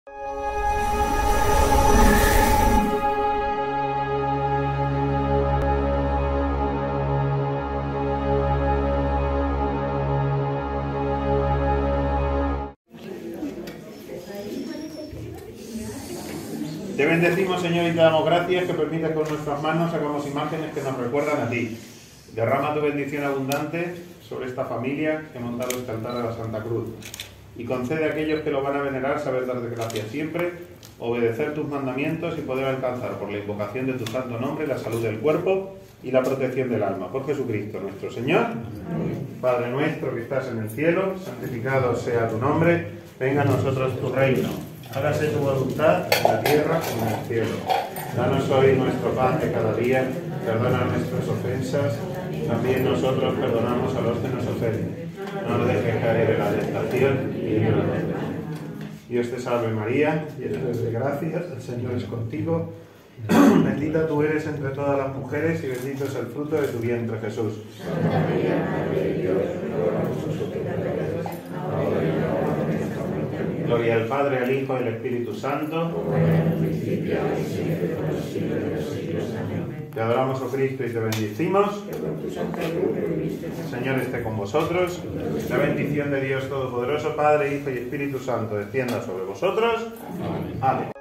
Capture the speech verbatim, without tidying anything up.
Te bendecimos, Señor, y te damos gracias que permites que con nuestras manos hagamos imágenes que nos recuerdan a ti. Derrama tu bendición abundante sobre esta familia que ha montado este altar a la Santa Cruz. Y concede a aquellos que lo van a venerar saber darte gracias siempre, obedecer tus mandamientos y poder alcanzar por la invocación de tu santo nombre la salud del cuerpo y la protección del alma. Por Jesucristo nuestro Señor. Amén. Padre nuestro que estás en el cielo, santificado sea tu nombre. Venga a nosotros tu reino. Hágase tu voluntad en la tierra como en el cielo. Danos hoy nuestro pan de cada día. Perdona nuestras ofensas. También nosotros perdonamos a los que nos ofenden. No nos dejes caer en la tentación y líbranos del mal. Dios te salve María, llena eres de gracia, el Señor es contigo. Bendita tú eres entre todas las mujeres y bendito es el fruto de tu vientre, Jesús. Santa María, Madre de Dios, ruega por nosotros pecadores, ahora y en la hora de nuestra muerte. Gloria al Padre, al Hijo y al Espíritu Santo. Como era en el principio, ahora y siempre, por los siglos de los siglos. Amén. Te adoramos, oh Cristo, y te bendecimos. Que con tu santa luz reviste. El Señor esté con vosotros. La bendición de Dios Todopoderoso, Padre, Hijo y Espíritu Santo, descienda sobre vosotros. Amén. Amén.